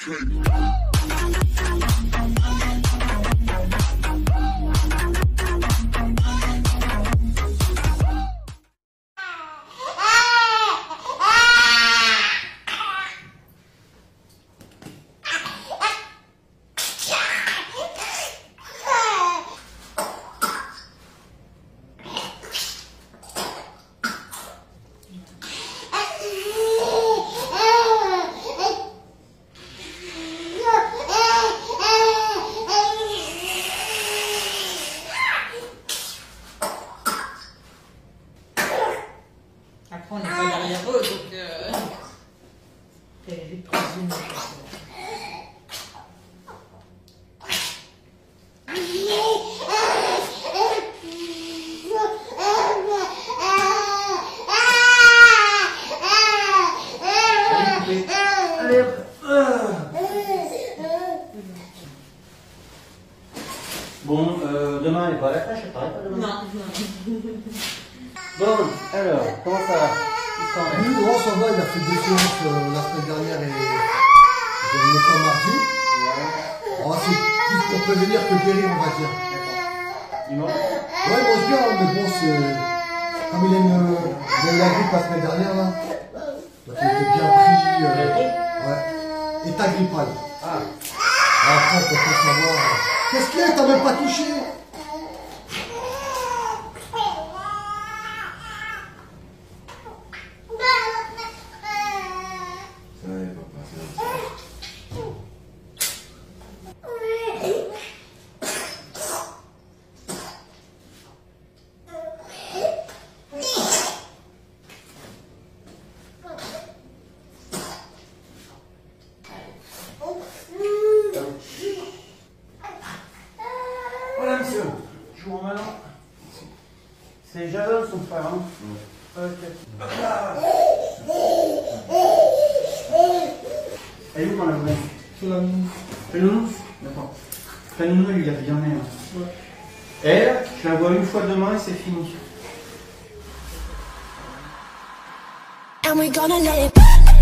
Après, on n'est pas derrière eux, donc elle est vite prévenue. Allez, bon, demain elle est pas à la crèche, elle paraît pas demain. Non. Bon, alors, comment ça va? Oui, non, ça va, il a fait des séances la semaine dernière et j'ai venu quand mardi. Oh, c'est plus pour prévenir que guérir, on va dire. Il mange? Ouais, il mange bien, mais bon, c'est. Comme il a eu la grippe la semaine dernière, là. Donc il était bien pris. Ouais. État grippal. Ah. Après, on peut pas savoir. Qu'est-ce qu'il y a? T'as même pas touché? Voilà, monsieur. Je vous remets là. C'est Jason, son frère, hein? Ok. Elle est où quand la vraie? C'est la mine. C'est le nounou? D'accord. La nounou, il lui a rien rien. Ouais. Elle, je la vois une fois demain et c'est fini. And we're gonna let it